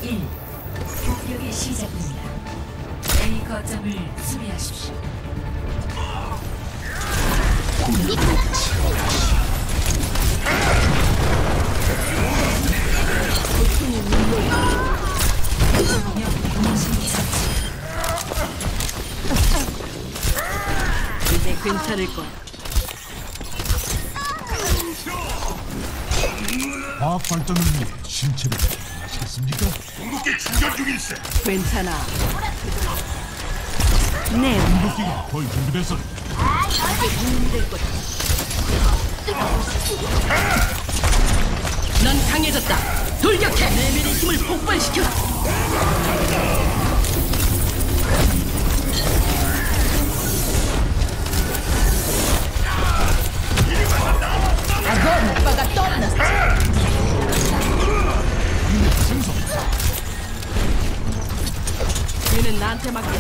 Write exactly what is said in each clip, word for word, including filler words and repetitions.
일. 공격이 시작됩니다. A 거점을 수비하십시오. 이제 괜찮을 거야. 과학 발전을 위해 신체를 하시겠습니까? 궁극기 충전 중일세. 괜찮아. 네, 궁극기가 거의 준비됐어. 힘들 거야. 넌 강해졌다. 돌격해. 내면의 힘을 폭발시켜라. 아건 오빠가 떠났어. 얘는 나한테 맡겨.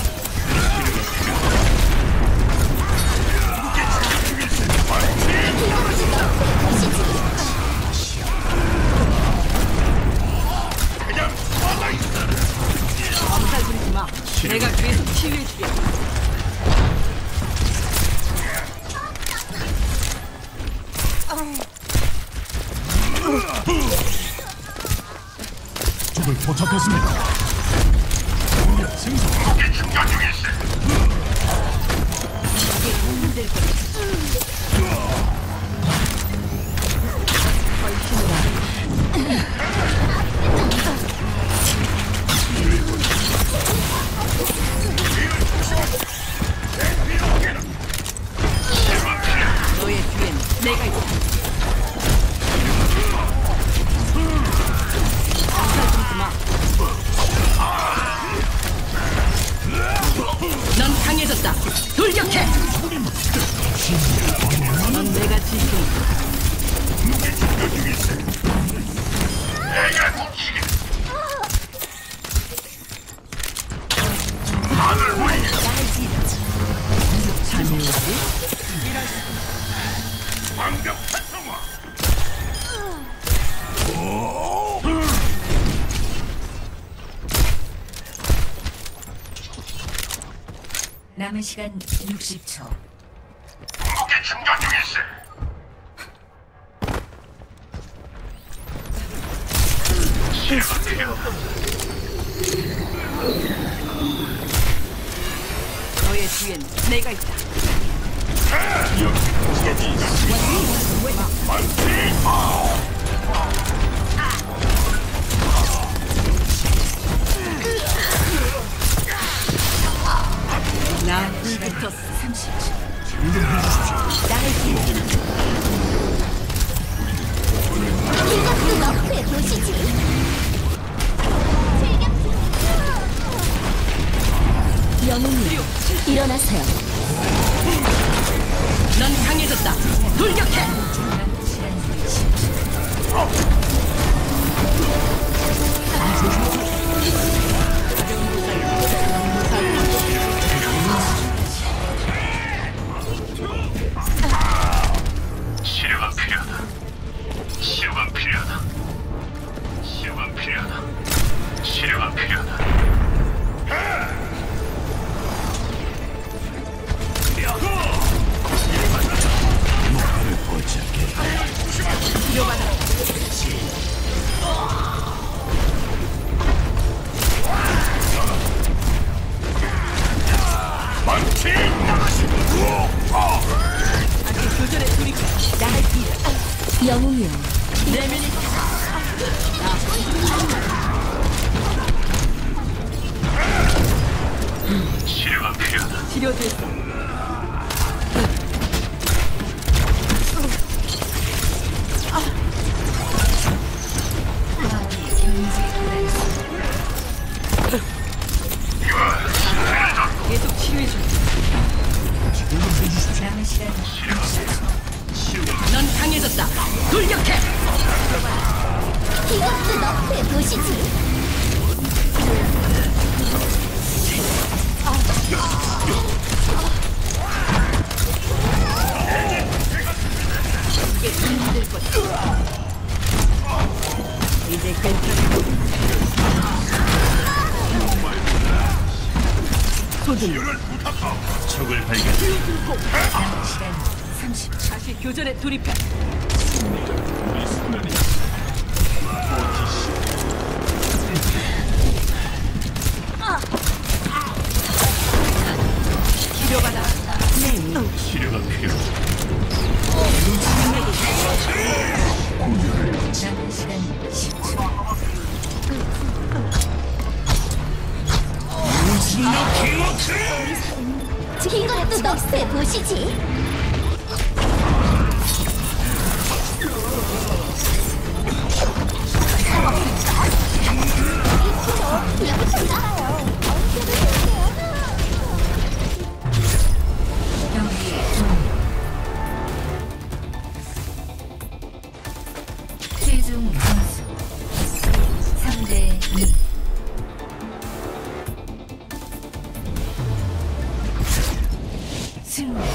엄살 부리지 마. 내가 계속 치유해줄게. 적을 포착했습니다. 생성. 궁극기 충전 중일세. 이게 힘들 거야. 너의 뒤엔 내가 있다. 엄살 부리지 마. 넌 강해졌다. 돌격해. 넌 내가 지킨다. 내가 훔치게. 하늘 보이게. 잠이 오지? 완벽 활성화. 남은 시간 육십 초. 궁극기 충전 중일세. 실험 필요. 너의 뒤엔 내가 있다. 나 불붙었어. 삼십 초. 이것도 너프의 도시지. 영웅이 일어나세요. 넌 강해졌다. 돌격해. 치료가 필요하다. 치료가 필요하다. 치료가 필요하다. 치료가 필요하다. 망치 나가시고. 아직 교전에 돌입해. 나를 뒤로. 영웅이여 내면이 치료가 필요하다. 치료됐어. 계속 치유해줘. 남은 시간 넌 강해졌다. 돌격해. 이것도 너프의 도시지. 이게 힘들 거야. 이제 괜찮아. 치료를 부탁하오. 적을 발견. 남은 시간 삼십 초. 다시 교전에 돌입해. 우리 소년이 치료받아. 치료가 필요하다. 남은 시간 십 초. 이것도 너의 도시지. 경기 종료. 최종 점수 삼 대 이. 승리.